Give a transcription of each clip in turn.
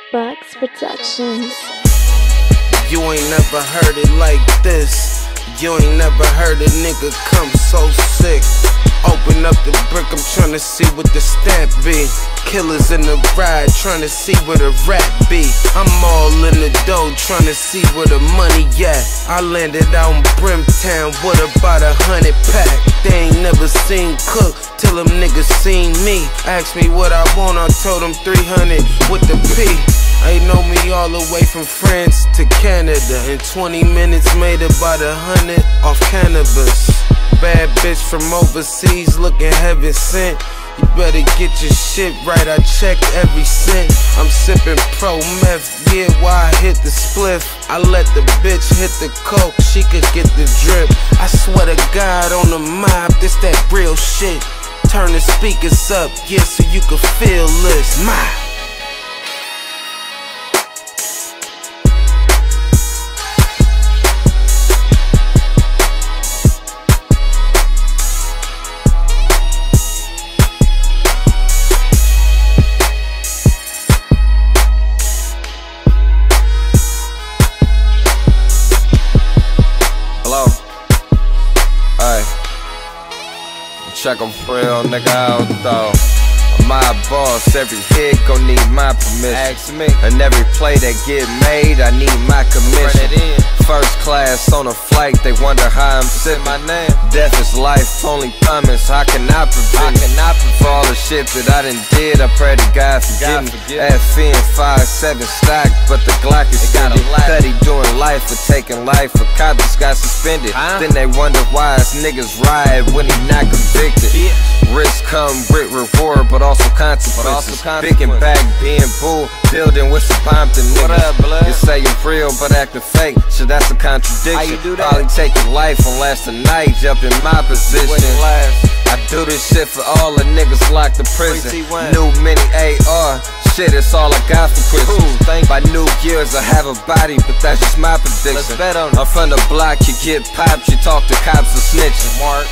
Bucks Productions. You ain't never heard it like this. You ain't never heard a nigga come so sick. Open up the brick, I'm tryna see what the stamp be. Killers in the ride, tryna see where the rap be. I'm all in the dough, tryna see where the money at. I landed out in Brimtown with about 100 pack. They ain't never seen Cook till them niggas seen me. Asked me what I want, I told them 300 with the P. They know me all the way from France to Canada. In 20 minutes made about 100 off cannabis. Bad bitch from overseas looking heaven sent. You better get your shit right, I checked every cent. I'm sipping pro meth, yeah, why I hit the spliff. I let the bitch hit the coke, she could get the drip. I swear to God on the mob, this that real shit. Turn the speakers up, yeah, so you can feel this. Hello? Hey. Check them for real, nigga, out though. My boss, every hit gon' need my permission. Ask me. And every play that get made, I need my commission. First class on a flight, they wonder how I'm sitting. My name. Death is life, only promise, how can I prevent it? For all the shit that I done did, I pray to God forgive me. FN 5-7 stock, but the Glock is steady. Steady doing life for taking life, for cop just got suspended. Then they wonder why his niggas ride when he not convicted. Risk come with reward, but also consequences. Big and back, being bull, building with some Compton niggas. You say you're real, but acting fake, so that's a contradiction. Probably take your life on last night, jump in my position. I do this shit for all the niggas locked in prison. New mini AR, shit, it's all I got for Christmas. By New Year's I have a body, but that's just my prediction. I'm from the block, you get popped, you talk to cops or snitching. Mark.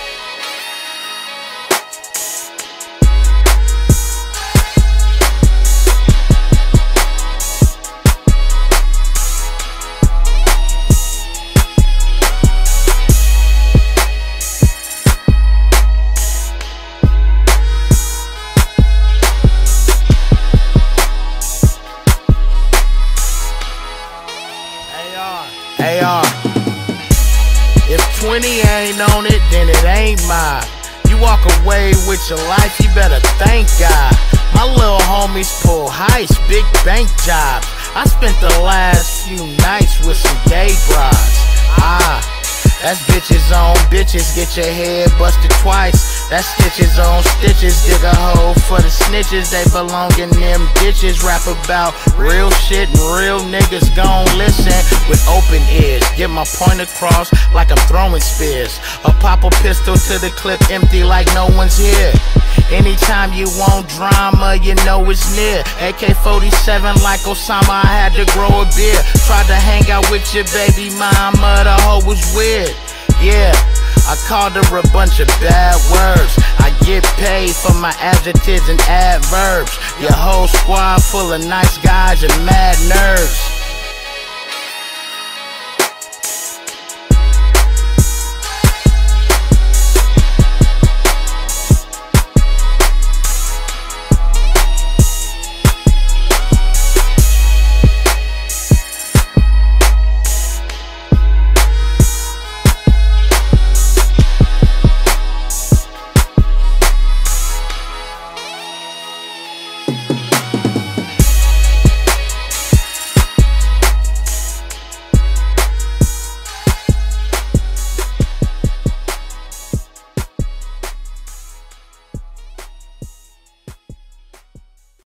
AR. If 20 ain't on it, then it ain't mine. You walk away with your life, you better thank God. My little homies pull heist, big bank jobs. I spent the last few nights with some gay brides. That's bitches on bitches, get your head busted twice. That's stitches on stitches, dig a hole for the snitches. They belong in them ditches. Rap about real shit and real niggas gon' listen with open ears. Get my point across like I'm throwing spears. A pop a pistol to the clip empty like no one's here. Anytime you want drama, you know it's near. AK-47 like Osama, I had to grow a beard. Tried to hang out with your baby mama, the hoe was weird. Yeah, I called her a bunch of bad words. I get paid for my adjectives and adverbs. Your whole squad full of nice guys and mad nerves.